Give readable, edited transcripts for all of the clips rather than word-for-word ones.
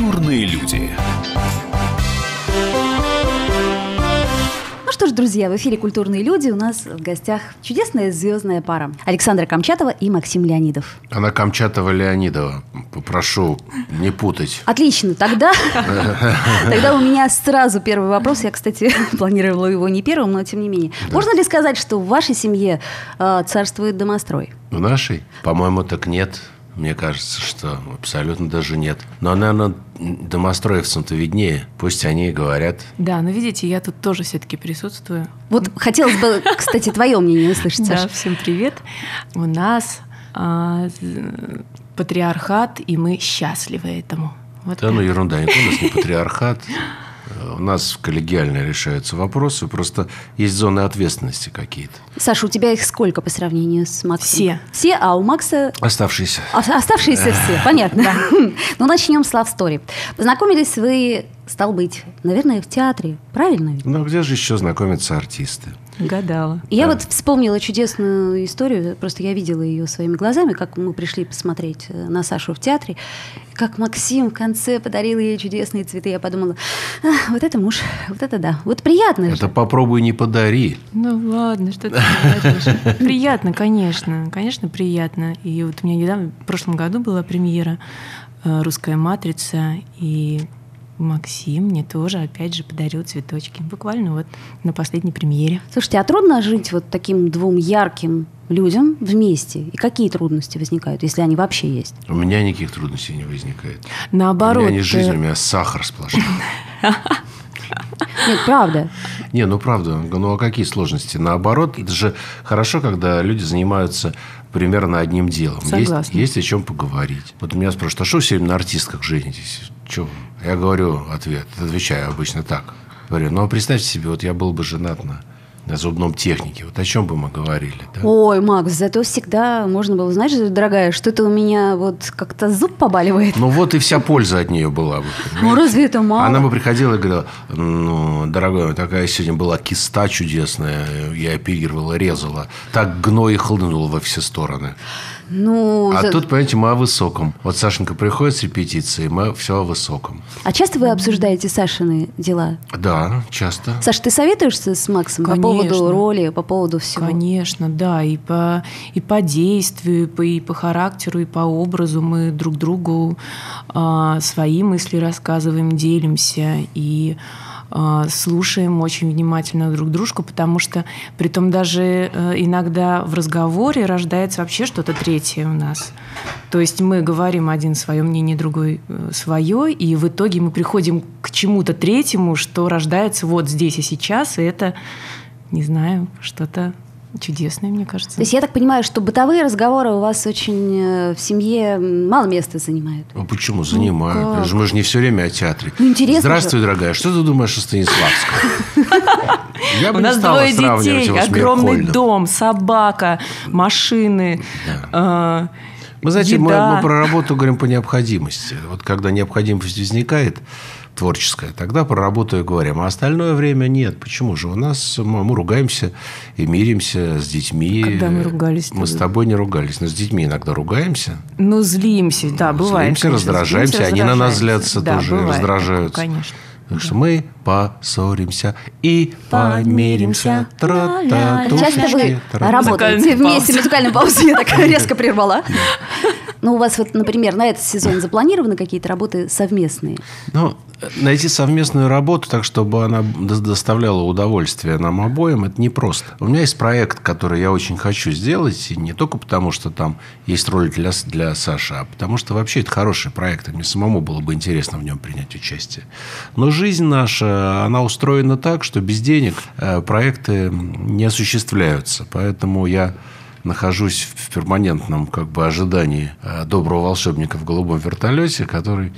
Культурные люди. Ну что ж, друзья, в эфире «Культурные люди». У нас в гостях чудесная звездная пара. Александра Камчатова и Максим Леонидов. Она Камчатова-Леонидова. Попрошу не путать. Отлично. Тогда у меня сразу первый вопрос. Я, кстати, планировала его не первым, но тем не менее. Да. Можно ли сказать, что в вашей семье царствует домострой? В нашей? По-моему, так нет. Мне кажется, что абсолютно даже нет. Но, наверное, домостроевцам-то виднее. Пусть они и говорят. Да, но видите, я тут тоже все-таки присутствую. Вот хотелось бы, кстати, твое мнение услышать, Саша. Да, всем привет. У нас патриархат, и мы счастливы этому. Вот да, ну ерунда. Никто у нас не патриархат. У нас коллегиально решаются вопросы. Просто есть зоны ответственности какие-то. Саша, у тебя их сколько по сравнению с Максом? Все. Все, а у Макса... Оставшиеся. Оставшиеся все, понятно. Ну, начнем с Love Story. Познакомились вы, стал быть, наверное, в театре. Правильно? Ну, где же еще знакомятся артисты? Гадала. Я вот вспомнила чудесную историю, просто я видела ее своими глазами, как мы пришли посмотреть на Сашу в театре, как Максим в конце подарил ей чудесные цветы. Я подумала, вот это муж, вот это да, вот приятно же. Это попробуй не подари. Ну ладно, что ты говоришь. Приятно, конечно, конечно, приятно. И вот у меня недавно, в прошлом году была премьера «Русская матрица», и Максим мне тоже, опять же, подарил цветочки. Буквально вот на последней премьере. Слушайте, а трудно жить вот таким двум ярким людям вместе? И какие трудности возникают, если они вообще есть? У меня никаких трудностей не возникает. Наоборот. У меня не жизнь, у меня сахар сплошной. Нет, правда. Не, ну правда. Ну а какие сложности? Наоборот, это же хорошо, когда люди занимаются примерно одним делом. Есть о чем поговорить. Вот меня спрашивают, а что все время на артистках женитесь? Чего? Я говорю отвечаю обычно так. Говорю, ну, представьте себе, вот я был бы женат на зубном технике. Вот о чем бы мы говорили? Да? Ой, Макс, зато всегда можно было, знаешь, дорогая, что-то у меня вот как-то зуб побаливает. Ну, вот и вся польза от нее была бы. Ну, разве это мало? Она бы приходила и говорила, ну, дорогой, такая сегодня была киста чудесная, я оперировала, резала. Так гной хлынул во все стороны. Ну, тут, понимаете, мы о высоком. Вот Сашенька приходит с репетиции, мы все о высоком. А часто вы обсуждаете Сашины дела? Да, часто. Саша, ты советуешься с Максом по поводу роли, по поводу всего? Конечно, да. И по действию, и по характеру, и по образу мы друг другу свои мысли рассказываем, делимся и слушаем очень внимательно друг дружку, потому что притом даже иногда в разговоре рождается вообще что-то третье у нас. То есть мы говорим один свое мнение, другой свое, и в итоге мы приходим к чему-то третьему, что рождается вот здесь и сейчас, и это, не знаю, что-то чудесное, мне кажется. То есть я так понимаю, что бытовые разговоры у вас очень в семье мало места занимают? А почему занимают? Мы же не все время о театре. Ну, интересно. Здравствуй, дорогая. Что ты думаешь о Станиславском? У нас 2 детей, огромный дом, собака, машины. Мы, знаете, мы про работу говорим по необходимости. Вот когда необходимость возникает, творческая, тогда про работу и говорим. А остальное время нет. Почему же? У нас мы ругаемся и миримся с детьми. Когда мы ругались? Мы с тобой не ругались, но с детьми иногда ругаемся. Ну, злимся, да, бывает. Злимся, раздражаемся, они на нас злятся тоже, раздражаются. Конечно. Так что мы поссоримся и помиримся. Часто вы работаете вместе? Музыкальную паузу я так резко прервала. Ну, у вас вот, например, на этот сезон запланированы какие-то работы совместные? Ну, найти совместную работу так, чтобы она доставляла удовольствие нам обоим, это непросто. У меня есть проект, который я очень хочу сделать, и не только потому, что там есть роль для Саши, а потому что вообще это хороший проект, и мне самому было бы интересно в нем принять участие. Но жизнь наша, она устроена так, что без денег проекты не осуществляются. Поэтому я нахожусь в перманентном ожидании доброго волшебника в голубом вертолете, который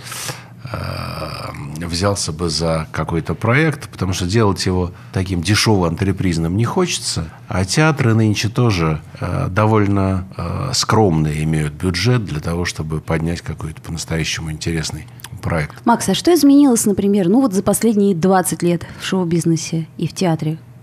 взялся бы за какой-то проект, потому что делать его таким дешево-антрепризным не хочется. А театры нынче тоже довольно скромные имеют бюджет для того, чтобы поднять какой-то по-настоящему интересный проект. Макс, а что изменилось, например, за последние 20 лет в шоу-бизнесе и в театре?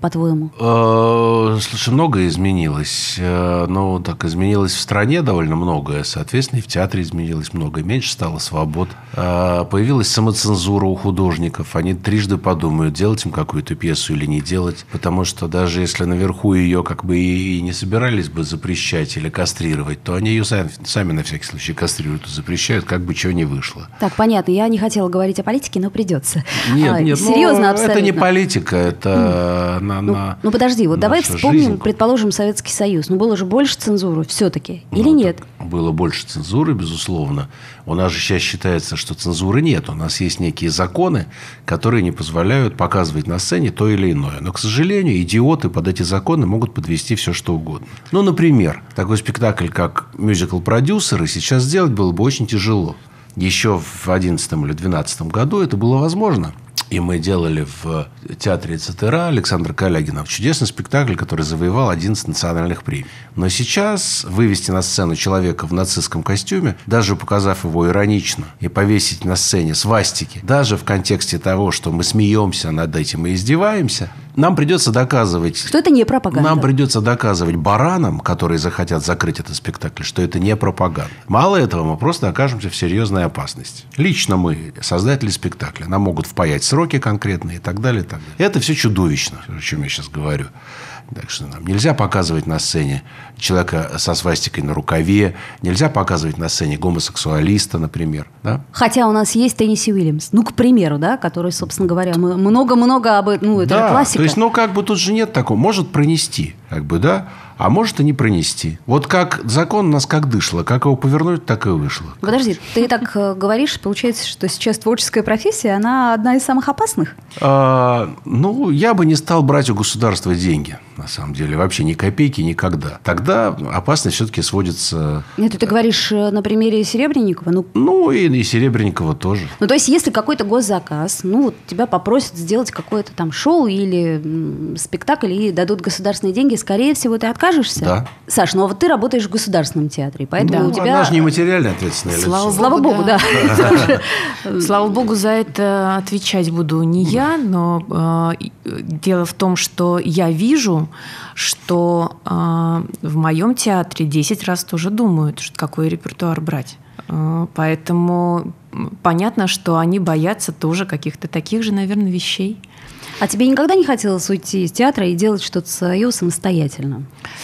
по-твоему? Слушай, многое изменилось. Ну, так изменилось в стране довольно многое. Соответственно, и в театре изменилось многое. Меньше стало свобод. Появилась самоцензура у художников. Они трижды подумают, делать им какую-то пьесу или не делать. Потому что даже если наверху ее как бы и не собирались бы запрещать или кастрировать, то они ее сами на всякий случай кастрируют и запрещают, как бы чего не вышло. Так, понятно. Я не хотела говорить о политике, но придется. Нет, серьезно, абсолютно. Это не политика, это Ну, подожди, вот давай вспомним, жизнь. предположим, Советский Союз. Ну, было же больше цензуры все-таки, или нет? Было больше цензуры, безусловно. У нас же сейчас считается, что цензуры нет. У нас есть некие законы, которые не позволяют показывать на сцене то или иное. Но, к сожалению, идиоты под эти законы могут подвести все, что угодно. Ну, например, такой спектакль, как «Мюзикл-продюсеры», сейчас сделать было бы очень тяжело. Еще в 2011 или 2012 году это было возможно. И мы делали в театре ЦТРА Александра Калягина чудесный спектакль, который завоевал 11 национальных премий. Но сейчас вывести на сцену человека в нацистском костюме, даже показав его иронично, и повесить на сцене свастики, даже в контексте того, что мы смеемся над этим и издеваемся, нам придется доказывать... Что это не пропаганда. Нам придется доказывать баранам, которые захотят закрыть этот спектакль, что это не пропаганда. Мало этого, мы просто окажемся в серьезной опасности. Лично мы, создатели спектакля, нам могут впаять сроки конкретные и так далее, и так далее. Это все чудовищно, о чем я сейчас говорю. Так что нам нельзя показывать на сцене человека со свастикой на рукаве, нельзя показывать на сцене гомосексуалиста, например. Да? Хотя у нас есть Тенниси Уильямс, ну, к примеру, да, который, собственно говоря, мы много-много об этом, ну, это да, классика. То есть, ну, как бы тут же нет такого. Может пронести, как бы, да, а может и не пронести. Вот как закон у нас как дышло, как его повернуть, так и вышло. Подожди, ты так говоришь, получается, что сейчас творческая профессия, она одна из самых опасных? Ну, я бы не стал брать у государства деньги, на самом деле. Вообще ни копейки никогда. Тогда опасность все-таки сводится... Нет, ты говоришь на примере Серебренникова? Ну, и Серебренникова тоже. Ну, то есть, если какой-то госзаказ, ну, вот тебя попросят сделать какое-то там шоу или спектакль и дадут государственные деньги, скорее всего, ты откажешься? Да. Саш, ну, а вот ты работаешь в государственном театре, поэтому у тебя... Она же не материально ответственное лицо. Слава богу, да. Слава богу, за это отвечать буду не я, но дело в том, что я вижу, что в моем театре 10 раз тоже думают, какой репертуар брать. Поэтому понятно, что они боятся тоже каких-то таких же, наверное, вещей. А тебе никогда не хотелось уйти из театра и делать что-то свое самостоятельно?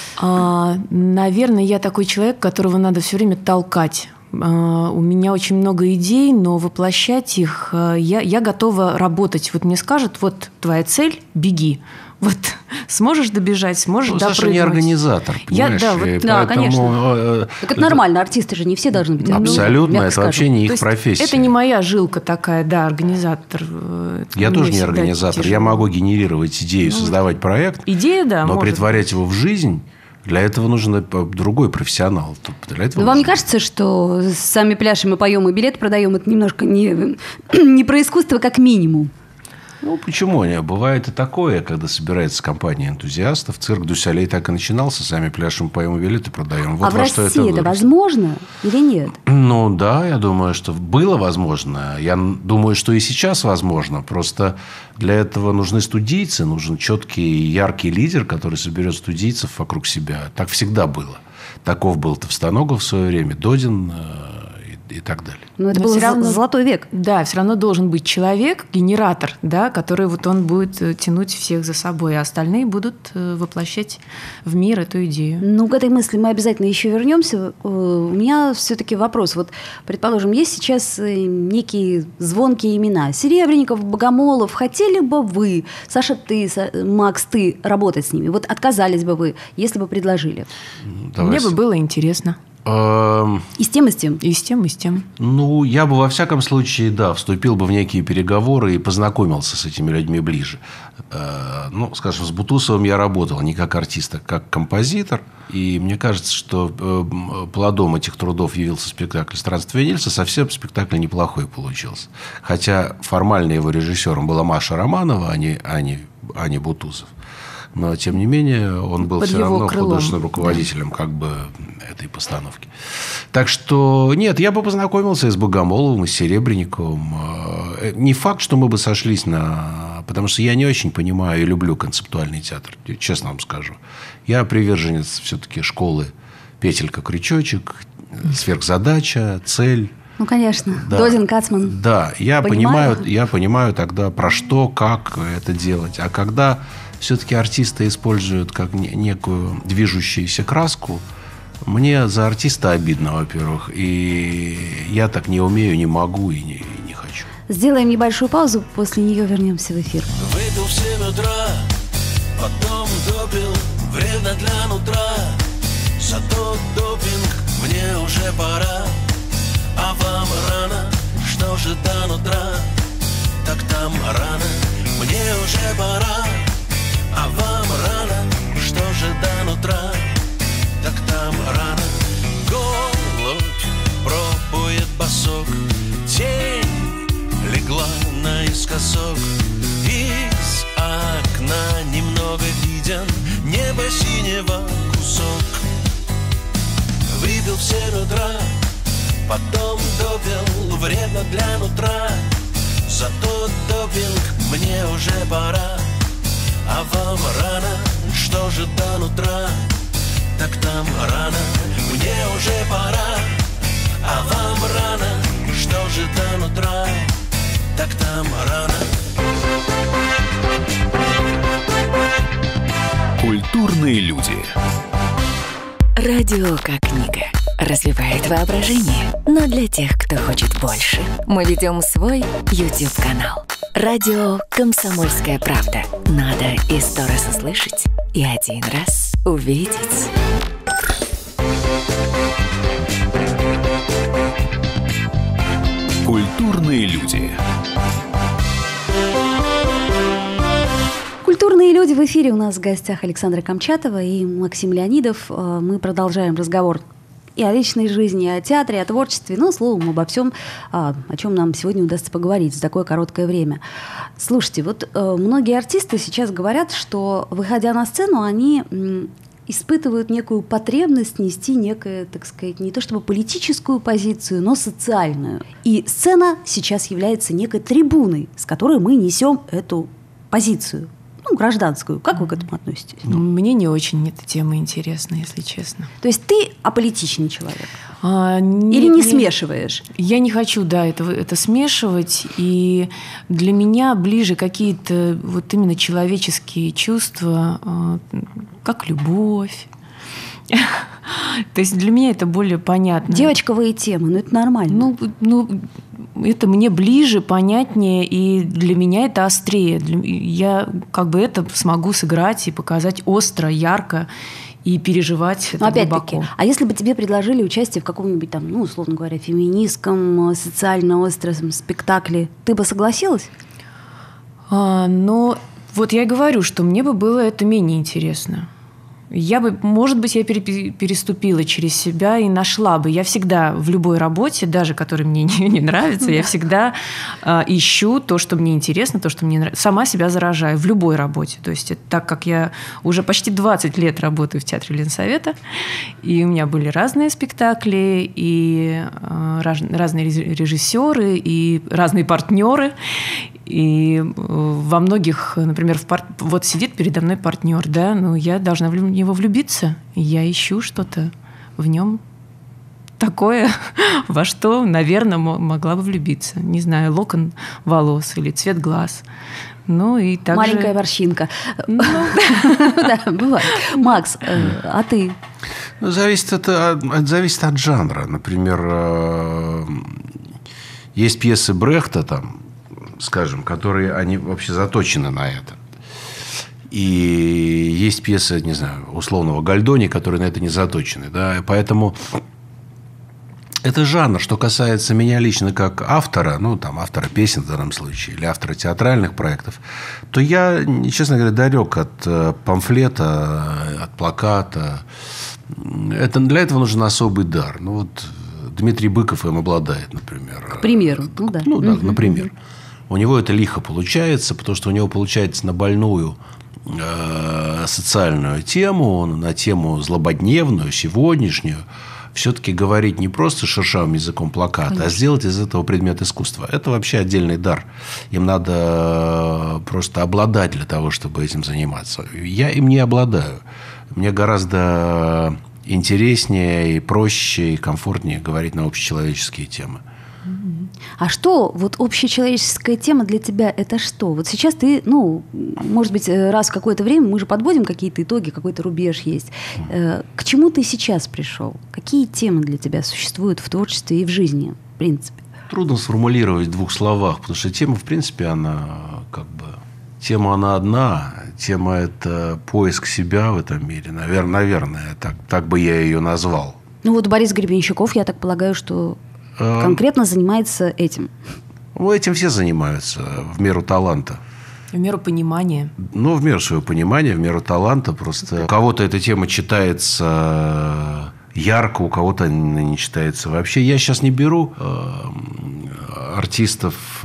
Наверное, я такой человек, которого надо все время толкать. У меня очень много идей, но воплощать их я готова работать. Вот мне скажут, вот твоя цель, беги. Вот сможешь добежать, сможешь допрыгнуть. Саша не организатор, понимаешь? Да, конечно. Так это нормально, артисты же не все должны быть. Абсолютно, это вообще не их профессия. Это не моя жилка такая, да, организатор. Я тоже не организатор. Я могу генерировать идею, создавать проект. Идея, да, но притворять его в жизнь... Для этого нужен другой профессионал. Но вам не кажется, что сами пляшем и поем, и билет продаем, это немножко не про искусство, как минимум? Ну, почему? Бывает и такое, когда собирается компания энтузиастов. Цирк Дю Солей так и начинался. Сами пляшем, поем, и билеты продаем. Вот а в России это возможно или нет? Ну, да, я думаю, что было возможно. Я думаю, что и сейчас возможно. Просто для этого нужны студийцы. Нужен четкий, яркий лидер, который соберет студийцев вокруг себя. Так всегда было. Таков был Товстоногов в свое время, Додин и так далее. Но это был золотой век. Да, все равно должен быть человек, генератор, да, который вот он будет тянуть всех за собой, а остальные будут воплощать в мир эту идею. Ну, к этой мысли мы обязательно еще вернемся. У меня все-таки вопрос. Вот, предположим, есть сейчас некие звонкие имена. Серебренников, Богомолов. Хотели бы вы, Саша, ты, Макс, ты, работать с ними? Вот отказались бы вы, если бы предложили? Мне бы было интересно. И с тем, и с тем? И с тем, и с тем. Ну, я бы во всяком случае, да, вступил бы в некие переговоры и познакомился с этими людьми ближе. Ну, скажем, с Бутусовым я работал не как артист, а как композитор. И мне кажется, что плодом этих трудов явился спектакль «Странствие Нильса». Совсем спектакль неплохой получился. Хотя формально его режиссером была Маша Романова, а не Бутусов. Но, тем не менее, он был все равно художественным руководителем как бы этой постановки. Так что, нет, я бы познакомился и с Богомоловым, и с Серебренниковым. Не факт, что мы бы сошлись на Потому что я не очень понимаю и люблю концептуальный театр, честно вам скажу. Я приверженец все-таки школы «Петелька-крючочек», «Сверхзадача», «Цель». Ну, конечно. Да. Додин, Кацман. Да, я понимаю тогда, про что, как это делать. А когда все-таки артисты используют как некую движущуюся краску, мне за артиста обидно, во-первых. И я так не умею, не могу и не хочу. Сделаем небольшую паузу, после нее вернемся в эфир. Выпил в 7 утра, потом допил, вредно для нутра. Зато допинг мне уже пора. А вам рано, что же до нутра? Так там рано, мне уже пора. А вам рано, что же до нутра? Так там рано. Голубь пробует босок, тень легла наискосок. Из окна немного виден небо синего кусок. Выпил в 7 утра, потом допил, вредно для нутра. Зато допинг мне уже пора. А вам рано, что же до нутра? Так там рано, мне уже пора. А вам рано, что же до нутра? Так там рано. Культурные люди. Радио как книга. Развивает воображение. Но для тех, кто хочет больше, мы ведем свой YouTube-канал. Радио «Комсомольская правда». Надо и 100 раз услышать, и 1 раз увидеть. Культурные люди. Культурные люди в эфире. У нас в гостях Александра Камчатова и Максим Леонидов. Мы продолжаем разговор и о личной жизни, и о театре, и о творчестве, ну, словом, обо всем, о чем нам сегодня удастся поговорить за такое короткое время. Слушайте, вот многие артисты сейчас говорят, что, выходя на сцену, они испытывают некую потребность нести некую, так сказать, не то чтобы политическую позицию, но социальную. И сцена сейчас является некой трибуной, с которой мы несем эту позицию. Ну, гражданскую. Как вы к этому относитесь? Мне не очень эта тема интересна, если честно. То есть ты аполитичный человек? Или не смешиваешь? Я не хочу, да, это смешивать. И для меня ближе какие-то вот именно человеческие чувства, как любовь. То есть для меня это более понятно. Девочковые темы, ну это нормально. Ну, это мне ближе, понятнее, и для меня это острее. Я как бы это смогу сыграть и показать остро, ярко и переживать это опять-таки, глубоко. А если бы тебе предложили участие в каком-нибудь там, ну, условно говоря, феминистском, социально остром спектакле, ты бы согласилась? Но вот я и говорю, что мне бы было это менее интересно. Я бы, может быть, я переступила через себя и нашла бы. Я всегда в любой работе, даже которая мне не нравится, я всегда ищу то, что мне интересно, то, что мне нравится. Сама себя заражаю в любой работе. То есть так как я уже почти 20 лет работаю в театре Ленсовета, и у меня были разные спектакли, и разные режиссеры, и разные партнеры. И во многих, например, вот сидит передо мной партнер, да, ну я должна в него влюбиться, и я ищу что-то в нем такое, во что, наверное, могла бы влюбиться. Не знаю, локон волос или цвет глаз. Ну и также... Маленькая морщинка. Да, бывает. Макс, а ты? Зависит от жанра. Например, есть пьесы Брехта там, скажем, которые они вообще заточены на это. И есть пьесы, не знаю, условного Гальдони, которые на это не заточены. Да? Поэтому это жанр. Что касается меня лично как автора, ну, там, автора песен в данном случае, или автора театральных проектов, то я, честно говоря, далек от памфлета, от плаката. Для этого нужен особый дар. Ну, вот Дмитрий Быков им обладает, например. К примеру. Ну, да. Ну, да, например. У него это лихо получается, потому что у него получается на больную социальную тему, на тему злободневную, сегодняшнюю, все-таки говорить не просто шершавым языком плаката, конечно, а сделать из этого предмет искусства. Это вообще отдельный дар. Им надо просто обладать для того, чтобы этим заниматься. Я им не обладаю. Мне гораздо интереснее и проще, и комфортнее говорить на общечеловеческие темы. А что, вот общечеловеческая тема для тебя, это что? Вот сейчас ты, может быть, раз в какое-то время мы же подводим какие-то итоги, какой-то рубеж есть. К чему ты сейчас пришел? Какие темы для тебя существуют в творчестве и в жизни, в принципе? Трудно сформулировать в 2 словах, потому что тема, в принципе, она тема она одна. Тема – это поиск себя в этом мире. Наверное, так бы я ее назвал. Вот Борис Гребенщиков, я так полагаю, что конкретно занимается этим. Этим все занимаются в меру таланта. В меру понимания. В меру своего понимания, в меру таланта. Просто у кого-то эта тема читается ярко, у кого-то не читается вообще. Я сейчас не беру артистов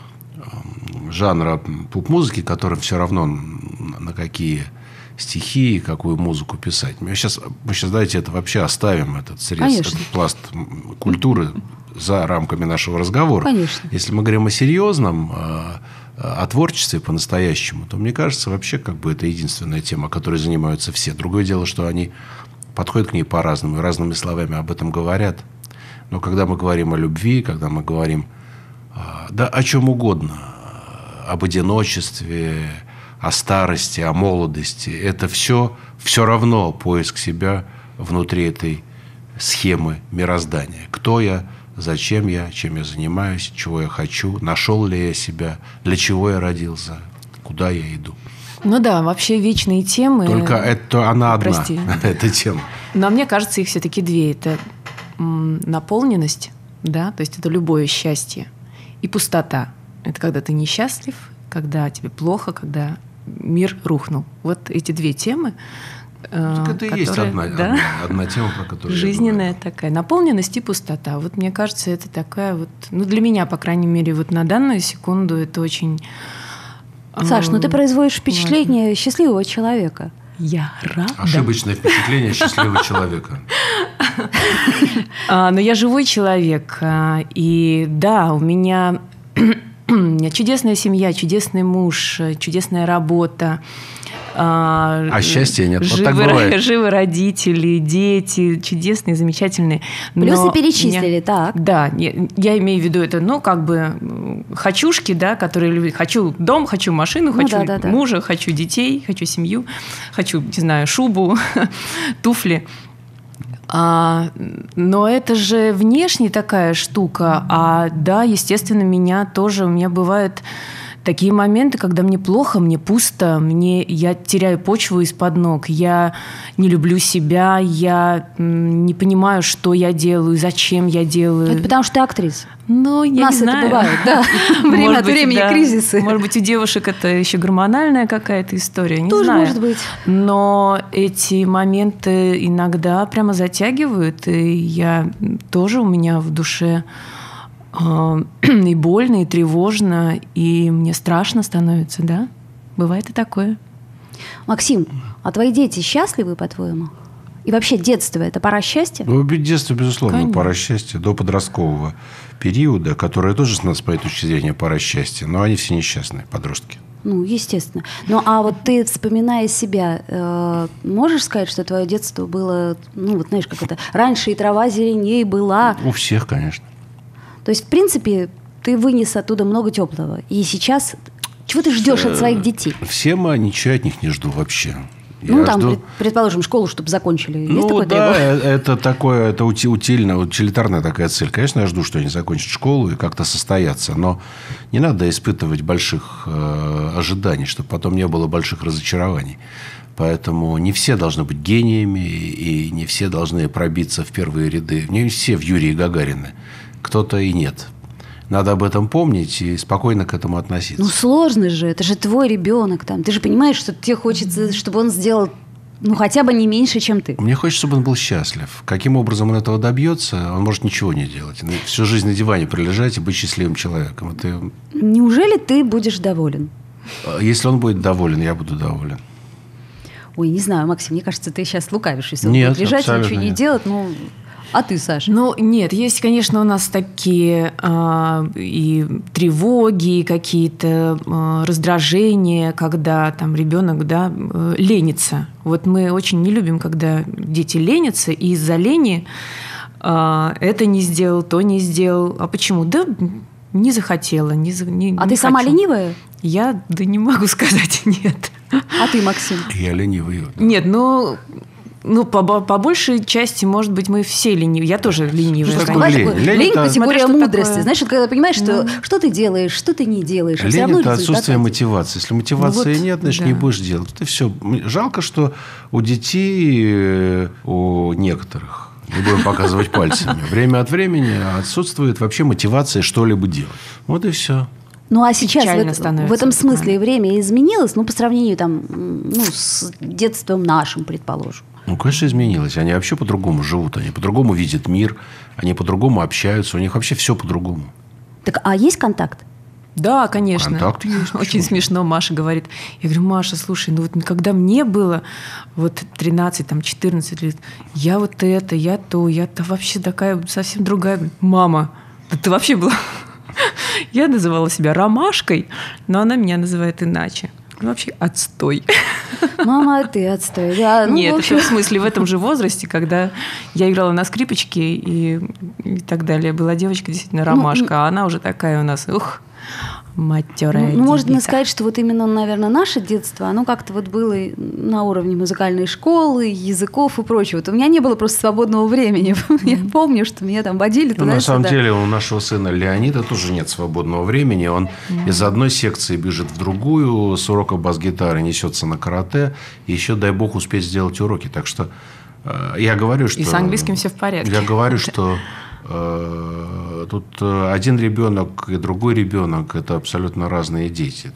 жанра поп-музыки, которым все равно на какие стихи, какую музыку писать. Мы сейчас давайте это вообще оставим, этот пласт культуры за рамками нашего разговора. Конечно. Если мы говорим о серьезном, о творчестве по-настоящему, то, мне кажется, вообще это единственная тема, которой занимаются все. Другое дело, что они подходят к ней по-разному, и разными словами об этом говорят. Но когда мы говорим о любви, когда мы говорим о чем угодно, об одиночестве, о старости, о молодости. Это все равно поиск себя внутри этой схемы мироздания. Кто я, зачем я, чем я занимаюсь, чего я хочу, нашел ли я себя, для чего я родился, куда я иду. Вообще вечные темы. Только она одна, прости, эта тема. Но мне кажется, их все-таки 2. Это наполненность, то есть это любое счастье, и пустота. Это когда ты несчастлив, когда тебе плохо, когда мир рухнул. Вот эти 2 темы. Это и есть одна тема, про которую жизненная такая. Наполненность и пустота. Вот мне кажется, это такая для меня, по крайней мере, на данную секунду это очень... Саш, ты производишь впечатление счастливого человека. Я рада. Ошибочное впечатление счастливого человека. Но я живой человек. И да, у меня чудесная семья, чудесный муж, чудесная работа. А счастья нет. Вот так бывает. Живы родители, дети, чудесные, замечательные. Плюсы перечислили, так. Да, я имею в виду это, хочушки, которые любят. Хочу дом, хочу машину, хочу мужа, хочу детей, хочу семью, хочу, не знаю, шубу, туфли. Но это же внешне такая штука. Естественно, у меня бывают такие моменты, когда мне плохо, мне пусто, я теряю почву из-под ног, я не люблю себя, я не понимаю, что я делаю, зачем я делаю. Это потому что ты актриса. Я не знаю. Это бывает, да. Время от времени кризисы. Может быть, у девушек это еще гормональная какая-то история, не знаю. Тоже может быть. Но эти моменты иногда прямо затягивают, и у меня в душе и больно, и тревожно, и мне страшно становится, да? Бывает и такое. Максим, а твои дети счастливы, по-твоему? И вообще детство – это пора счастья? Детство, безусловно, конечно, пора счастья. До подросткового периода, которое тоже, с моей точки зрения, пора счастья. Но они все несчастные, подростки. Естественно. Вот ты, вспоминая себя, можешь сказать, что твое детство было, раньше и трава зеленей была? У всех, конечно. То есть, в принципе, ты вынес оттуда много теплого. И сейчас чего ты ждешь от своих детей? Ничего от них не жду вообще. Предположим, школу, чтобы закончили. Есть такое требование? Это утилитарная такая цель. Конечно, я жду, что они закончат школу и как-то состоятся. Но не надо испытывать больших ожиданий, чтобы потом не было больших разочарований. Поэтому не все должны быть гениями, и не все должны пробиться в первые ряды. Не все в Юрии Гагарины. Кто-то и нет. Надо об этом помнить и спокойно к этому относиться. Сложно же. Это же твой ребенок. Ты же понимаешь, что тебе хочется, чтобы он сделал хотя бы не меньше, чем ты. Мне хочется, чтобы он был счастлив. Каким образом он этого добьется, он может ничего не делать. Всю жизнь на диване пролежать и быть счастливым человеком. Неужели ты будешь доволен? Если он будет доволен, я буду доволен. Ой, не знаю, Максим, мне кажется, ты сейчас лукавишь, если Нет, он будет лежать и абсолютно ничего не нет. делать, ну... А ты, Саша? Ну, нет, есть, конечно, у нас такие и тревоги, и какие-то раздражения, когда там ребенок, да, ленится. Вот мы очень не любим, когда дети ленятся, и из-за лени это не сделал, то не сделал. А почему? Да не захотела. Не А ты сама хочу. ленивая? Я, да не могу сказать, нет. А ты, Максим? Я ленивый. Нет, ну, по большей части, может быть, мы все ленивые. Я тоже ленивая. Что такое конечно. лень? Лень Лень это- категория Смотря что мудрости. такое. Знаешь, вот когда понимаешь, что ты делаешь, что ты не делаешь, а все Лень равно – это результат отсутствие один. мотивации. Если мотивации Вот, нет, значит, да. не будешь делать. Это все. Жалко, что у детей, у некоторых, не будем показывать пальцами, время от времени отсутствует вообще мотивация что-либо делать. Вот и все. Ну, а сейчас Печально в становится этом в этот смысле время изменилось, ну, по сравнению там, ну, с детством нашим, предположим. Ну, конечно, изменилось. Они вообще по-другому живут, они по-другому видят мир, они по-другому общаются, у них вообще все по-другому. Так, а есть контакт? Да, конечно. Контакт есть, Очень почему? смешно Маша говорит. Я говорю, Маша, слушай, ну вот когда мне было вот 13, там, 14 лет, я вот это, я-то вообще такая совсем другая. Говорю, мама, да ты вообще была... Я называла себя ромашкой, но она меня называет иначе. Ну, вообще отстой. Мама, ты отстой. Да, ну, Нет, в общем, это в смысле в этом же возрасте, когда я играла на скрипочке и так далее. Была девочка действительно ромашка, а она уже такая у нас, матерая. ну, можно девица. сказать, что вот именно, наверное, наше детство, оно как-то вот было на уровне музыкальной школы, языков и прочего. Вот у меня не было просто свободного времени. Я помню, что меня там водили Ну, туда-сюда. на самом деле, у нашего сына Леонида тоже нет свободного времени. Он из одной секции бежит в другую, с урока бас-гитары несется на карате. И еще, дай бог, успеть сделать уроки. Так что я говорю, что... И с английским все в порядке. Я говорю, что тут один ребенок и другой ребенок – это абсолютно разные дети.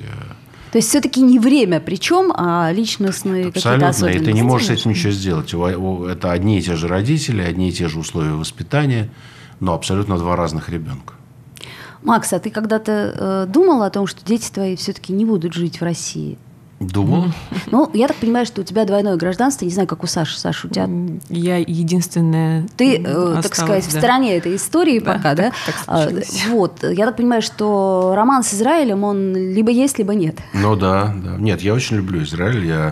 То есть все-таки не время, причем, а личностные какие-то Абсолютно. И особенности. ты не можешь с этим ничего сделать. Это одни и те же родители, одни и те же условия воспитания, но абсолютно два разных ребенка. Макс, а ты когда-то думал о том, что дети твои все-таки не будут жить в России? Думал? Ну, я так понимаю, что у тебя двойное гражданство. Не знаю, как у Саши. Саша, у тебя... Я единственная Ты, осталась, так сказать, в да. стороне этой истории пока, да? так случилось. Вот. Я так понимаю, что роман с Израилем, он либо есть, либо нет. Ну да. Нет, я очень люблю Израиль. Я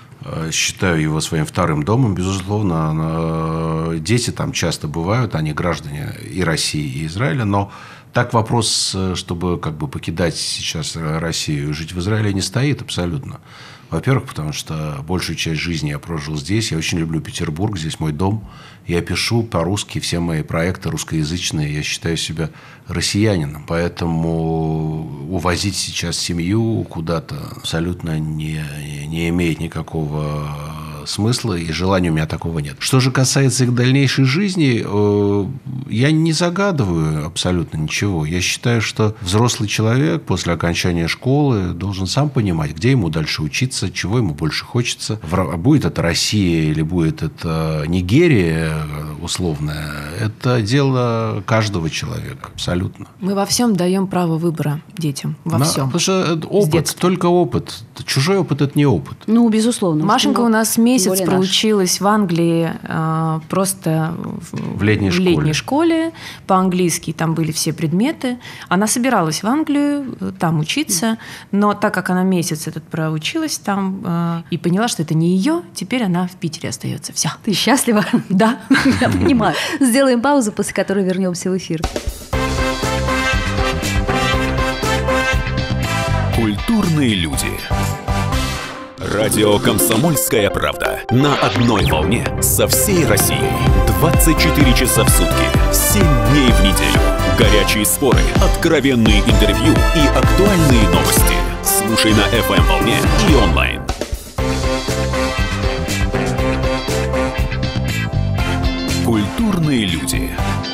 считаю его своим вторым домом, безусловно. Дети там часто бывают, они граждане и России, и Израиля, но так вопрос, чтобы как бы покидать сейчас Россию и жить в Израиле, не стоит абсолютно. Во-первых, потому что большую часть жизни я прожил здесь. Я очень люблю Петербург, здесь мой дом. Я пишу по-русски, все мои проекты русскоязычные. Я считаю себя россиянином. Поэтому увозить сейчас семью куда-то абсолютно не имеет никакого смысла, и желания у меня такого нет. Что же касается их дальнейшей жизни, я не загадываю абсолютно ничего. Я считаю, что взрослый человек после окончания школы должен сам понимать, где ему дальше учиться, чего ему больше хочется. Будет это Россия или будет это Нигерия условная, это дело каждого человека. Абсолютно. Мы во всем даем право выбора детям. Во всем. Потому что это опыт, детства. только опыт. Чужой опыт – это не опыт. Ну, безусловно. Машенька у нас месяц более наш. проучилась в Англии просто В летней школе. По-английски там были все предметы. Она собиралась в Англию там учиться, но так как она месяц этот проучилась там и поняла, что это не ее, теперь она в Питере остается. Все. Ты счастлива? Да. Я понимаю. Сделаем паузу, после которой вернемся в эфир. Культурные люди. Радио «Комсомольская правда». На одной волне со всей Россией. 24 часа в сутки. 7 дней в неделю. Горячие споры, откровенные интервью и актуальные новости. Слушай на FM-волне и онлайн. Культурные люди.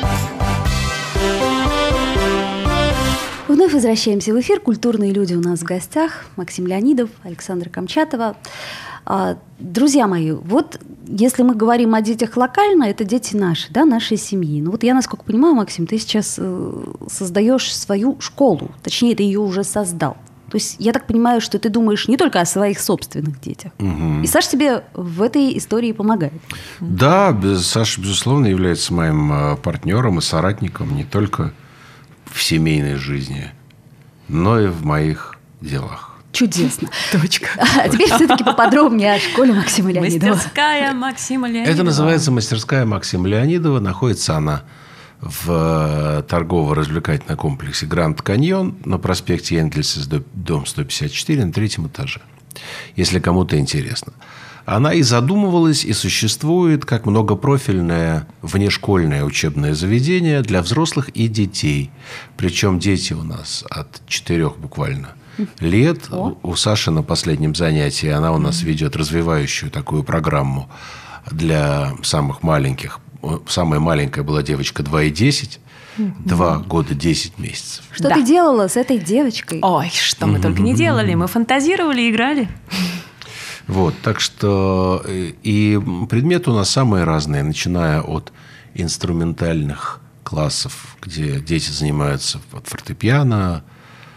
Вновь возвращаемся в эфир. Культурные люди у нас в гостях. Максим Леонидов, Александра Камчатова. Друзья мои, вот если мы говорим о детях локально, это дети наши, да, нашей семьи. Ну вот я, насколько понимаю, Максим, ты сейчас создаешь свою школу. Точнее, ты ее уже создал. То есть я так понимаю, что ты думаешь не только о своих собственных детях. И Саша тебе в этой истории помогает. Да, Саша, безусловно, является моим партнером и соратником не только в семейной жизни, но и в моих делах. Чудесно. Точка. А теперь все-таки поподробнее о школе Максима Леонидова. Мастерская Максима Леонидова. Это называется мастерская Максима Леонидова. Находится она в торгово-развлекательном комплексе «Гранд Каньон» на проспекте Энгельса, дом 154, на 3-м этаже. Если кому-то интересно. Она и задумывалась, и существует как многопрофильное внешкольное учебное заведение для взрослых и детей. Причем дети у нас от 4 буквально лет. У Саши на последнем занятии она у нас ведет развивающую такую программу для самых маленьких. Самая маленькая была девочка 2,10. 2 года 10 месяцев. Что ты делала с этой девочкой? Ой, что мы только не делали. Мы фантазировали, играли. Вот, так что и предметы у нас самые разные, начиная от инструментальных классов, где дети занимаются от фортепиано,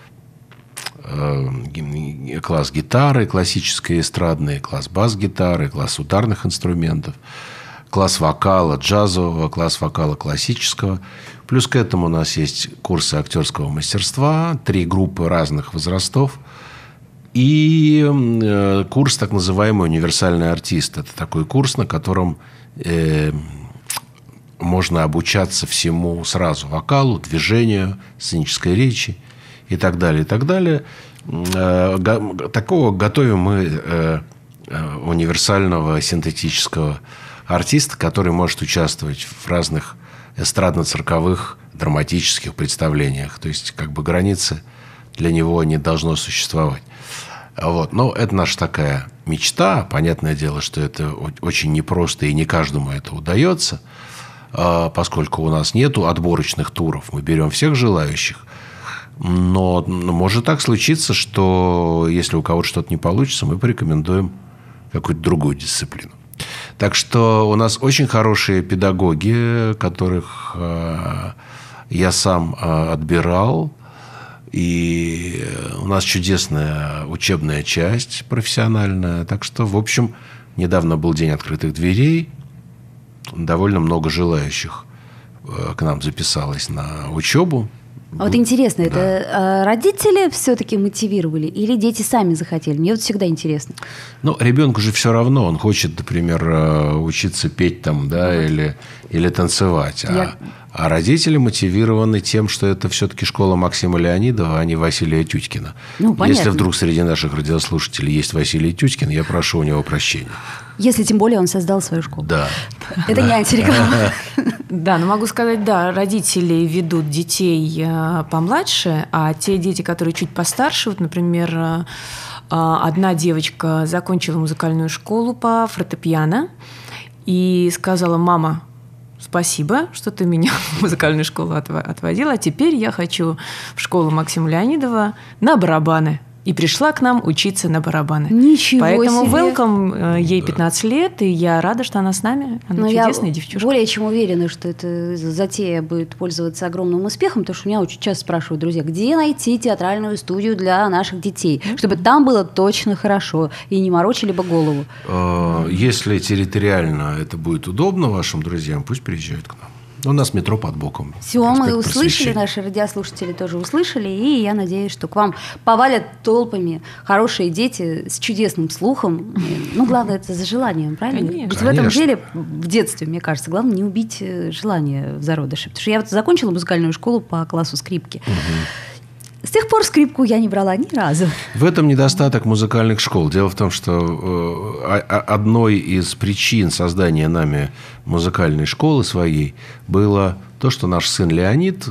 класс гитары, классической эстрадной, класс бас-гитары, класс ударных инструментов, класс вокала джазового, класс вокала классического. Плюс к этому у нас есть курсы актерского мастерства, 3 группы разных возрастов. И курс так называемый «Универсальный артист». Это такой курс, на котором можно обучаться всему сразу. Вокалу, движению, сценической речи и так далее, и так далее. Такого готовим мы универсального синтетического артиста, который может участвовать в разных эстрадно-цирковых драматических представлениях. То есть, как бы границы для него не должно существовать. Вот. Но это наша такая мечта. Понятное дело, что это очень непросто, и не каждому это удается, поскольку у нас нету отборочных туров. Мы берем всех желающих. Но может так случиться, что если у кого-то что-то не получится, мы порекомендуем какую-то другую дисциплину. Так что у нас очень хорошие педагоги, которых я сам отбирал. И у нас чудесная учебная часть профессиональная. Так что, в общем, недавно был день открытых дверей. Довольно много желающих к нам записалось на учебу. А вот интересно, это родители все-таки мотивировали или дети сами захотели? Мне вот всегда интересно. Ну, ребенку же все равно. Он хочет, например, учиться петь там, да, или танцевать. А родители мотивированы тем, что это все-таки школа Максима Леонидова, а не Василия Тютькина. Ну, понятно. Если вдруг среди наших радиослушателей есть Василий Тютькин, я прошу у него прощения. Если тем более он создал свою школу. Да. Это не антиреклама. Да, но могу сказать, да, родители ведут детей помладше, а те дети, которые чуть постарше, вот, например, одна девочка закончила музыкальную школу по фортепиано и сказала: мама, спасибо, что ты меня в музыкальную школу отводила, а теперь я хочу в школу Максима Леонидова на барабаны. И пришла к нам учиться на барабаны. Ничего Поэтому себе. welcome, ей 15 лет, и я рада, что она с нами. Она чудесная девчушка. Более чем уверена, что эта затея будет пользоваться огромным успехом, потому что меня очень часто спрашивают друзья, где найти театральную студию для наших детей, чтобы там было точно хорошо и не морочили бы голову. Если территориально это будет удобно вашим друзьям, пусть приезжают к нам. У нас метро под боком. Все, мы услышали, наши радиослушатели тоже услышали, и я надеюсь, что к вам повалят толпами хорошие дети с чудесным слухом. Ну, главное, это за желанием, правильно? Конечно. Ведь в этом деле, в детстве, мне кажется, главное не убить желание в зародыше. Потому что я вот закончила музыкальную школу по классу скрипки. С тех пор скрипку я не брала ни разу. В этом недостаток музыкальных школ. Дело в том, что одной из причин создания нами музыкальной школы своей было то, что наш сын Леонид,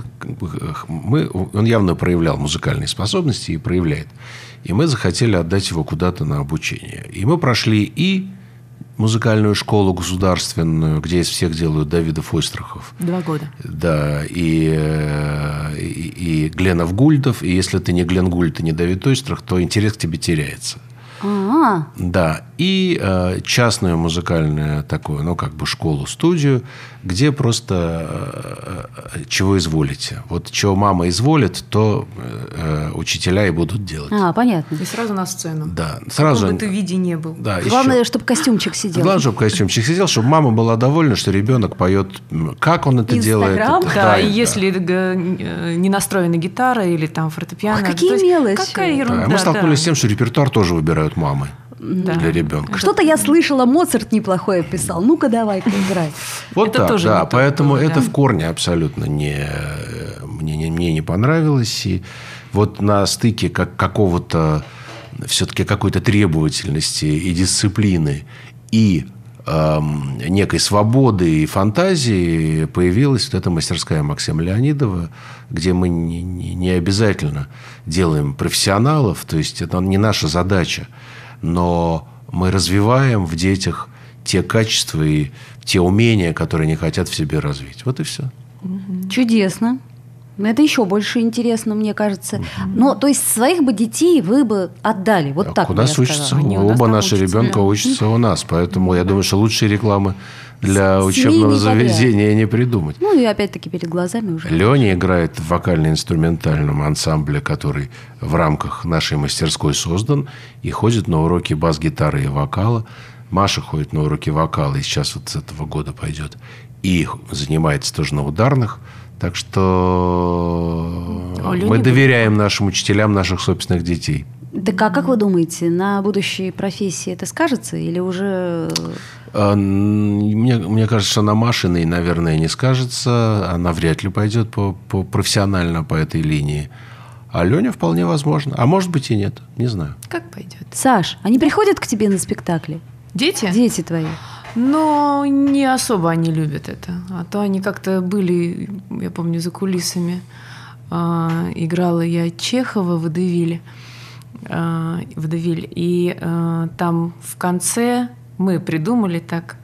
он явно проявлял музыкальные способности и проявляет. И мы захотели отдать его куда-то на обучение. И мы прошли и музыкальную школу государственную, где из всех делают Давидов Ойстрахов. 2 года. Да, и Гленов Гульдов. И если ты не Глен Гульд и не Давид Ойстрах, то интерес к тебе теряется. Да. И частную музыкальную такую, школу-студию, где просто чего изволите. Вот чего мама изволит, то учителя и будут делать. Понятно. И сразу на сцену. Да. Сразу. Каком бы ты виде не был. Да, главное, чтобы костюмчик сидел. Главное, чтобы костюмчик сидел, чтобы мама была довольна, что ребенок поет, как он это делает. Да, и если не настроена гитара или там фортепиано. Какие мелочи. Какая ерунда. Мы столкнулись с тем, что репертуар тоже выбирают мамы. Для ребенка. Что-то я слышала, Моцарт неплохое писал. Ну-ка, давай-ка играй. Вот это так, тоже да. Поэтому было, это в корне абсолютно мне не понравилось. И вот на стыке какого-то все-таки какой-то требовательности и дисциплины и некой свободы и фантазии появилась вот эта мастерская Максима Леонидова, где мы не обязательно делаем профессионалов, то есть это не наша задача, но мы развиваем в детях те качества и те умения, которые они хотят в себе развить. Вот и все. Чудесно. Это еще больше интересно, мне кажется. Но, то есть, своих бы детей вы бы отдали. Вот так у нас учатся. Оба наши ребенка учатся у нас. Поэтому я думаю, что лучшей рекламы для учебного заведения не придумать. Ну, и опять-таки перед глазами уже. Леня играет в вокально-инструментальном ансамбле, который в рамках нашей мастерской создан, и ходит на уроки бас-гитары и вокала. Маша ходит на уроки вокала, и сейчас вот с этого года пойдет. И занимается тоже на ударных. Так что мы доверяем нашим учителям наших собственных детей. Так а как вы думаете, на будущей профессии это скажется или уже... Мне кажется, что на Машиной, наверное, не скажется. Она вряд ли пойдет профессионально по этой линии. А Леня вполне возможно. А может быть и нет. Не знаю. Как пойдет. Саш, они приходят к тебе на спектакли? Дети? Дети твои. Но не особо они любят это. А то они как-то были, я помню, за кулисами. Играла я Чехова в «Водевиле». И там в конце мы придумали так,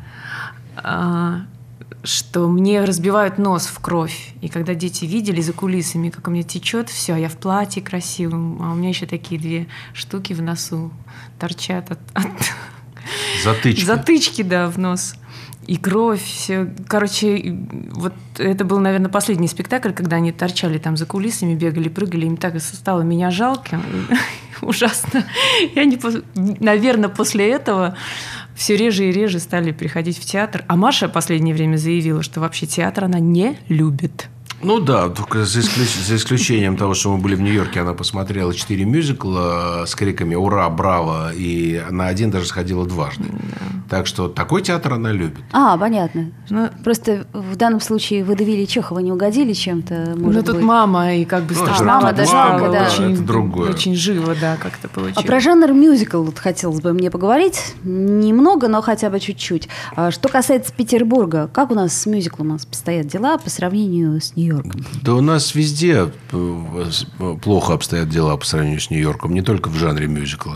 что мне разбивают нос в кровь. И когда дети видели за кулисами, как у меня течет, все, я в платье красивом, а у меня еще такие 2 штуки в носу торчат от затычки, да, в нос. И кровь, все. Короче, вот это был, наверное, последний спектакль, когда они торчали там за кулисами, бегали, прыгали. Им так стало меня жалко. Ужасно. И они, наверное, после этого все реже и реже стали приходить в театр. А Маша в последнее время заявила, что вообще театр она не любит. Ну да, только за исключением того, что мы были в Нью-Йорке, она посмотрела 4 мюзикла с криками «Ура! Браво!» и на один даже сходила дважды. Да. Так что такой театр она любит. Понятно. Просто в данном случае «Водевиле» Чехова не угодили чем-то, может быть. Тут мама и как бы мама стала очень, очень живо, да, как-то получилось. А про жанр мюзикл вот хотелось бы мне поговорить. Немного, но хотя бы чуть-чуть. Что касается Петербурга, как у нас с мюзиклом обстоят дела по сравнению с Нью-Йорком? Да у нас везде плохо обстоят дела по сравнению с Нью-Йорком, не только в жанре мюзикла.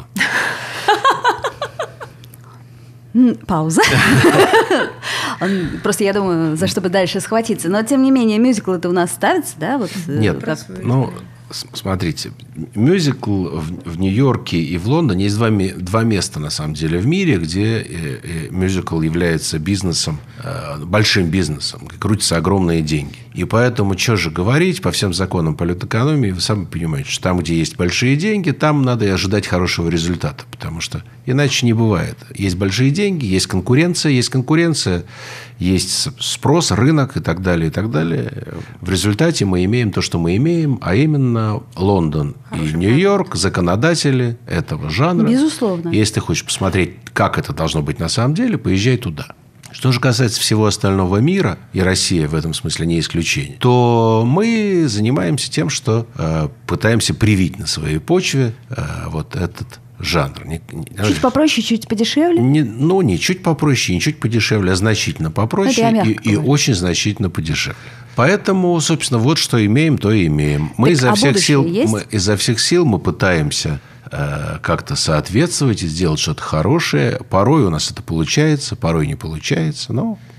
Пауза. Просто я думаю, за что бы дальше схватиться. Но, тем не менее, мюзиклы-то у нас ставятся, да? Нет, смотрите, мюзикл в Нью-Йорке и в Лондоне есть два места, на самом деле, в мире, где мюзикл является бизнесом, большим бизнесом, крутятся огромные деньги. И поэтому, что же говорить, по всем законам политэкономии, вы сами понимаете, что там, где есть большие деньги, там надо и ожидать хорошего результата, потому что иначе не бывает. Есть большие деньги, есть конкуренция, есть спрос, рынок и так далее, и так далее. В результате мы имеем то, что мы имеем, а именно Лондон и Нью-Йорк, законодатели этого жанра. Безусловно. Если ты хочешь посмотреть, как это должно быть на самом деле, поезжай туда. Что же касается всего остального мира, и Россия в этом смысле не исключение, то мы занимаемся тем, что пытаемся привить на своей почве вот этот жанр. Чуть попроще, чуть подешевле? Не чуть попроще, не чуть подешевле, а значительно попроще и очень значительно подешевле. Поэтому, собственно, вот что имеем, то и имеем. Мы изо всех сил мы пытаемся как-то соответствовать и сделать что-то хорошее. Порой у нас это получается, порой не получается. Но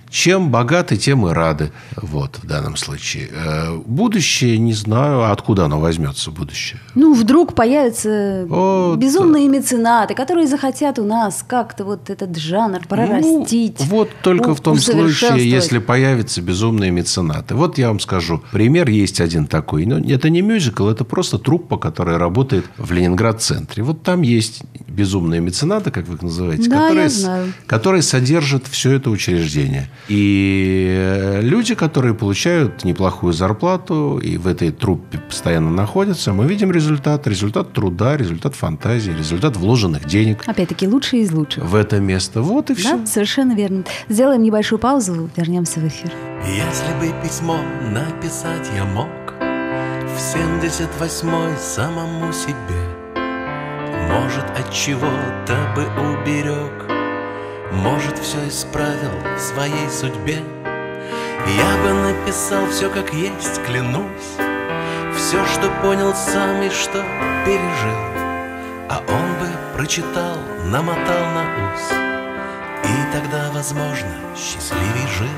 Чем богаты, тем и рады. Вот, в данном случае. Будущее, не знаю, откуда оно возьмется, будущее. Ну, вдруг появятся безумные меценаты, которые захотят у нас как-то вот этот жанр прорастить. Вот только в том случае, если появятся безумные меценаты. Вот я вам скажу. Пример есть один такой. Но это не мюзикл, это просто труппа, которая работает в Ленинград-центре. Вот там есть безумные меценаты, как вы их называете, которые содержат все это учреждение. И люди, которые получают неплохую зарплату и в этой труппе постоянно находятся, мы видим результат труда, результат фантазии, результат вложенных денег. Опять-таки, лучшие из лучших. В это место. Вот и все. Да, совершенно верно. Сделаем небольшую паузу, вернемся в эфир. Если бы письмо написать я мог в 78-й самому себе, может, от чего-то бы уберег, может, все исправил в своей судьбе. Я бы написал все как есть, клянусь, все, что понял сам и что пережил, а он бы прочитал, намотал на ус, и тогда, возможно, счастливей жил.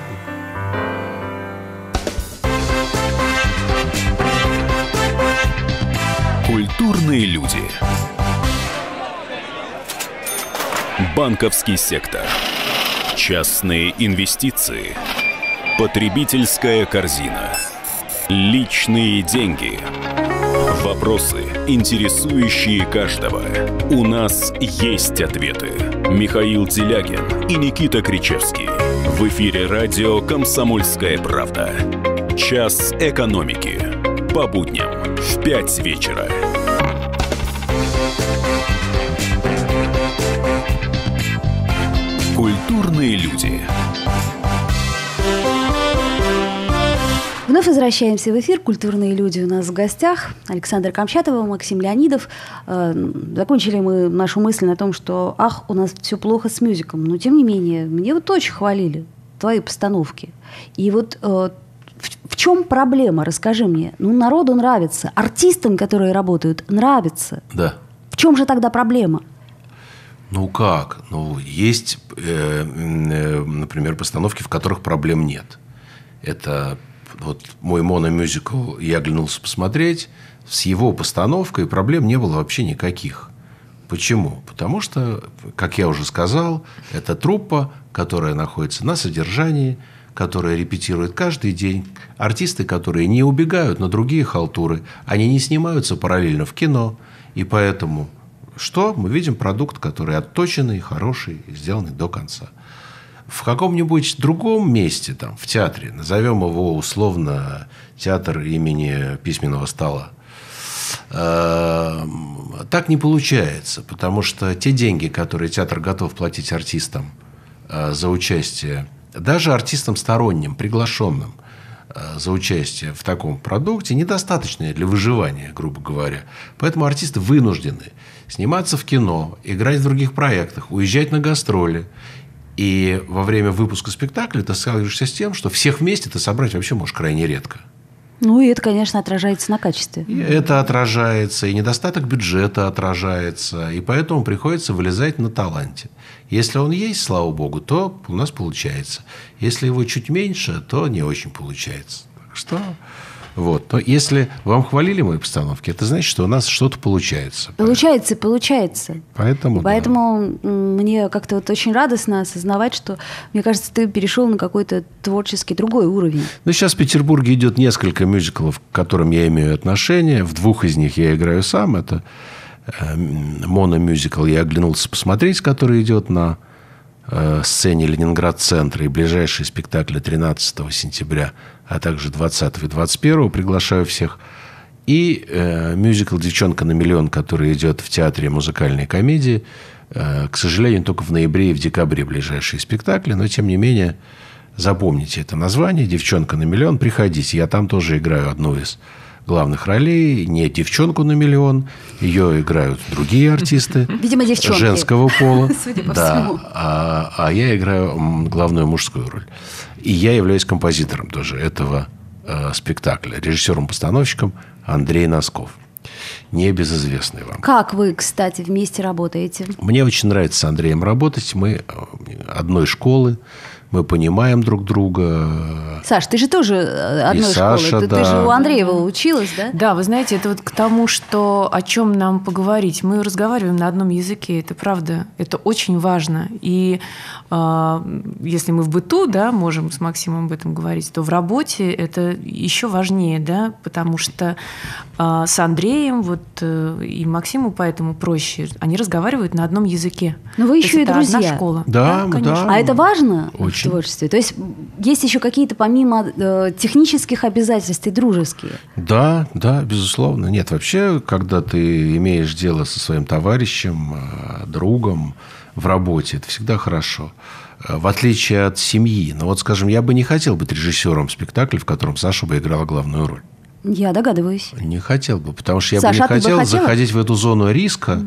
Культурные люди. Банковский сектор. Частные инвестиции. Потребительская корзина. Личные деньги. Вопросы, интересующие каждого. У нас есть ответы. Михаил Делягин и Никита Кричевский. В эфире радио «Комсомольская правда». Час экономики. По будням в 5 вечера. Культурные люди. Вновь возвращаемся в эфир. Культурные люди у нас в гостях. Александр Камчатова, Максим Леонидов. Закончили мы нашу мысль на том, что у нас все плохо с мюзиклом. Но тем не менее, мне вот очень хвалили твои постановки. И вот в чем проблема? Расскажи мне. Ну, народу нравится. Артистам, которые работают, нравится. Да. В чем же тогда проблема? Ну как? Ну, есть, например, постановки, в которых проблем нет. Это вот мой мономюзикл «Я оглянулся посмотреть». С его постановкой проблем не было вообще никаких. Почему? Потому что, как я уже сказал, это труппа, которая находится на содержании, которая репетирует каждый день. Артисты, которые не убегают на другие халтуры. Они не снимаются параллельно в кино. И поэтому... Что? Мы видим продукт, который отточенный, хороший, сделанный до конца. В каком-нибудь другом месте, там, в театре, назовем его условно театр имени Письменного стола, так не получается, потому что те деньги, которые театр готов платить артистам за участие, даже артистам сторонним, приглашенным за участие в таком продукте, недостаточные для выживания, грубо говоря. Поэтому артисты вынуждены сниматься в кино, играть в других проектах, уезжать на гастроли. И во время выпуска спектакля ты сталкиваешься с тем, что всех вместе ты собрать вообще можешь крайне редко. Ну, и это, конечно, отражается на качестве. И это отражается, и недостаток бюджета отражается. И поэтому приходится вылезать на таланте. Если он есть, слава богу, то у нас получается. Если его чуть меньше, то не очень получается. Так что... Вот. Но если вам хвалили мои постановки, это значит, что у нас что-то получается. Получается. Поэтому мне как-то вот очень радостно осознавать, что, мне кажется, ты перешел на какой-то творческий другой уровень. Ну, сейчас в Петербурге идет несколько мюзиклов, к которым я имею отношение. В 2 из них я играю сам. Это мономюзикл «Я оглянулся посмотреть», который идет на сцене Ленинград-центра, и ближайшие спектакли 13 сентября, а также 20 и 21 приглашаю всех. И мюзикл «Девчонка на миллион», который идет в театре музыкальной комедии. К сожалению, только в ноябре и в декабре ближайшие спектакли, но тем не менее запомните это название «Девчонка на миллион». Приходите, я там тоже играю одну из главных ролей, не девчонку на миллион, ее играют другие артисты. Видимо, девчонки. Женского пола. Судя по всему. А я играю главную мужскую роль. И я являюсь композитором тоже этого спектакля, режиссером-постановщиком Андрей Носков. Небезызвестный вам. Как вы, кстати, вместе работаете? Мне очень нравится с Андреем работать. Мы одной школы, мы понимаем друг друга. Саш, ты же тоже одной Саша, школы. да. Ты же у Андреева училась, да? Да, вы знаете, это вот к тому, что о чем нам поговорить. Мы разговариваем на одном языке, это правда, это очень важно. И если мы в быту, да, можем с Максимом об этом говорить, то в работе это еще важнее, да, потому что с Андреем вот, и Максиму поэтому проще. Они разговаривают на одном языке. Но вы То еще и есть это друзья. одна школа. Да, конечно. да. А это важно Очень. в творчестве? То есть есть еще какие-то помимо технических обязательств и дружеские? Да, безусловно. Нет, вообще, когда ты имеешь дело со своим товарищем, другом в работе, это всегда хорошо. В отличие от семьи. Но вот, скажем, я бы не хотел быть режиссером спектакля, в котором Саша бы играла главную роль. Я догадываюсь. Не хотел бы, потому что я Саша, бы а ты не бы хотел хотела? заходить в эту зону риска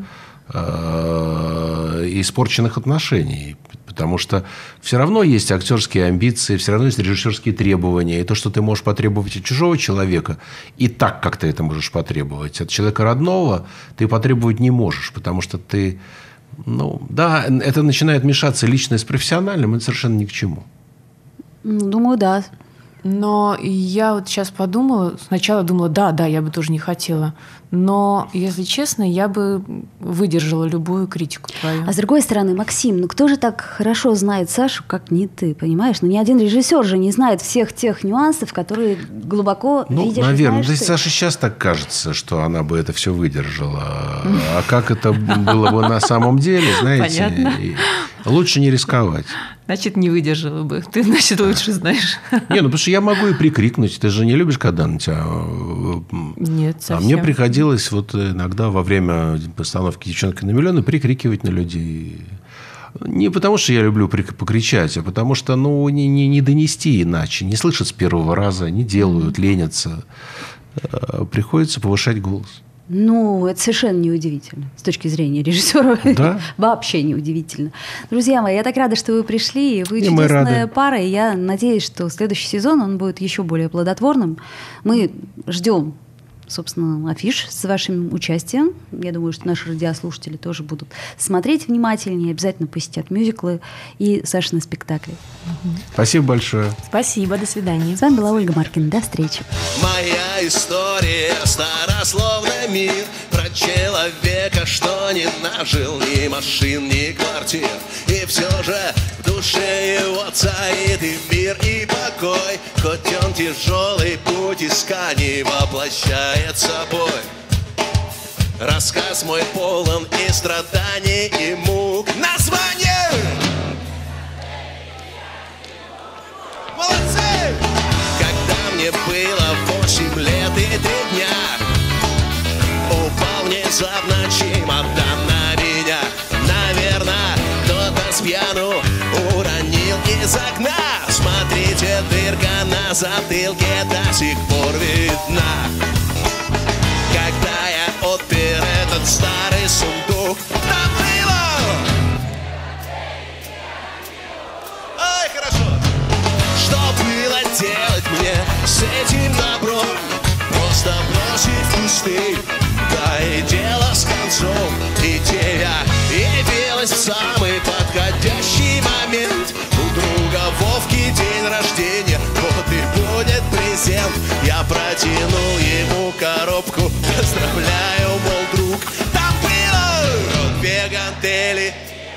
и испорченных отношений. Потому что все равно есть актерские амбиции, все равно есть режиссерские требования. И то, что ты можешь потребовать от чужого человека, и так, как ты это можешь потребовать, от человека родного ты потребовать не можешь. Потому что ты... да, это начинает мешаться личное с профессиональным, это совершенно ни к чему. Думаю, да. Но я вот сейчас подумала, сначала думала, да, я бы тоже не хотела. Но, если честно, я бы выдержала любую критику твою. А с другой стороны, Максим, кто же так хорошо знает Сашу, как не ты, понимаешь? Ни один режиссер же не знает всех тех нюансов, которые глубоко видишь. Наверное. И знаешь То есть ты. Саше сейчас так кажется, что она бы это все выдержала. А как это было бы на самом деле, знаете, Понятно. лучше не рисковать. Значит, не выдержала бы. Ты, значит, лучше знаешь. Потому что я могу и прикрикнуть. Ты же не любишь, когда на тебя... Нет, А совсем. мне приходилось вот иногда во время постановки «Девчонки на миллионы» прикрикивать на людей. Не потому, что я люблю покричать, а потому что не донести иначе. Не слышат с первого раза, не делают, ленятся. Приходится повышать голос. Это совершенно неудивительно с точки зрения режиссера. Да. Вообще неудивительно. Друзья мои, я так рада, что вы пришли. Вы И мы чудесная рады. пара. И я надеюсь, что следующий сезон он будет еще более плодотворным. Мы ждем, собственно, афиш с вашим участием. Я думаю, что наши радиослушатели тоже будут смотреть внимательнее, обязательно посетят мюзиклы и Сашины спектакли. Спасибо большое. Спасибо, до свидания. С вами была Ольга Маркина. До встречи. Моя история стара, словно мир, про человека, что не нажил ни машин, ни квартир. И все же в душе его царит и мир, и покой. Хоть он тяжелый, путь исканий воплощает собой. Рассказ мой полон и страданий, и мук. Название! Молодцы! Когда мне было 8 лет и 3 дня, упал внезапно чемодан на меня. Наверное, кто-то с пьяну уронил из окна. Смотрите, дырка на затылке до сих пор видна. Когда я отпер этот старый сундук, там было... Ай, хорошо! Что было делать мне с этим добром? Просто бросить в кусты, да и дело с концом. И тебя явилась в самый подходящий момент. У друга Вовки день рождения, вот и будет презент. Я протянул ему коробку, поздравляю, мол, друг. Там было 2 гантели.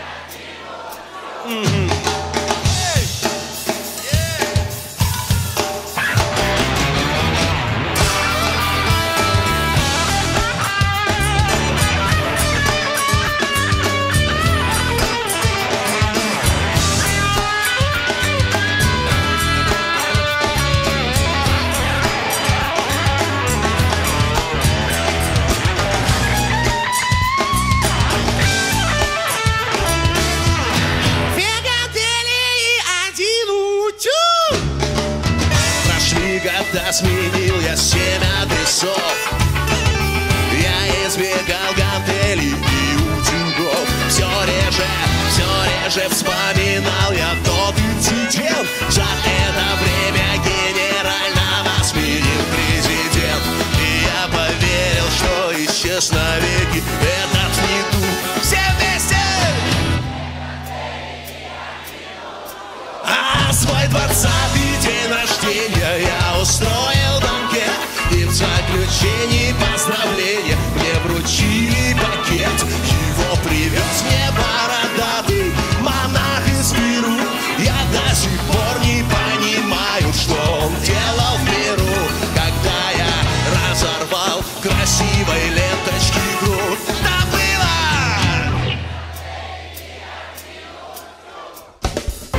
Сменил я 7 адресов. Я избегал гантелей и утюгов. Все реже вспоминал я тот инцидент. За это время генерального сменил президент. И я поверил, что исчез навеки этот недуг. Все вместе! свой 20-й день рождения я устроил банкет, и в заключении поздравления мне вручили пакет. Его привез мне бородатый монах из Перу. Я до сих пор не понимаю, что он делал в миру, когда я разорвал красивой ленточки грудь. Да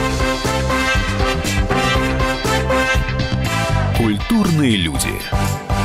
было! Культурные люди.